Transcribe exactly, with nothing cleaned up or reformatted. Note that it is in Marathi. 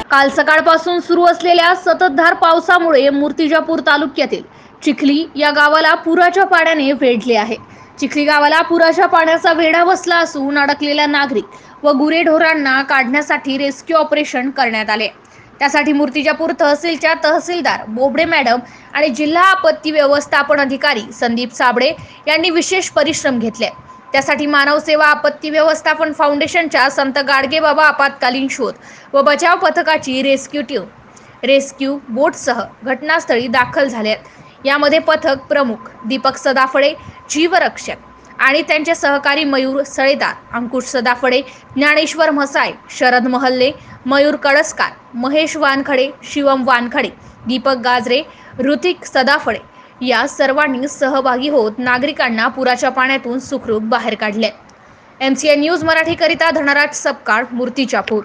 काल सकाळपासून सुरू असलेल्या सततधार पावसामुळे मूर्तिजापूर तालुक्यातील चिखली या गावाला पुराच्या पाण्याने वेढले आहे। चिखली गावाला पुराच्या पाण्याचा वेढा बसला असून अडकलेल्या नागरिक व गुरेढोरांना काढण्यासाठी रेस्क्यू ऑपरेशन करण्यात आले। त्यासाठी मूर्तिजापूर तहसीलच्या तहसीलदार बोबडे मॅडम आणि जिल्हा आपत्ती व्यवस्थापन अधिकारी संदीप साबळे यांनी विशेष परिश्रम घेतले। त्यासाठी मानव सेवा आपत्ती व्यवस्थापन फाउंडेशनच्या संत गाडगेबाबा आपत्कालीन शोध व बचाव पथकाची रेस्क्यू टीम रेस्क्यू बोटसह घटनास्थळी दाखल झाले आहेत। यामध्ये पथक प्रमुख दीपक सदाफळे, जीवरक्षक आणि त्यांचे सहकारी मयूर सळेदार, अंकुश सदाफळे, ज्ञानेश्वर म्हसाय, शरद महल्ले, मयूर कळसकार, महेश वानखडे, शिवम वानखडे, दीपक गाजरे, ऋतिक सदाफळे या सर्वांनी सहभागी होत नागरिकांना पुराच्या पाण्यातून सुखरूप बाहेर काढले। एमसीएन न्यूज मराठी करिता धनराज सपकाळ, मूर्तिजापूर।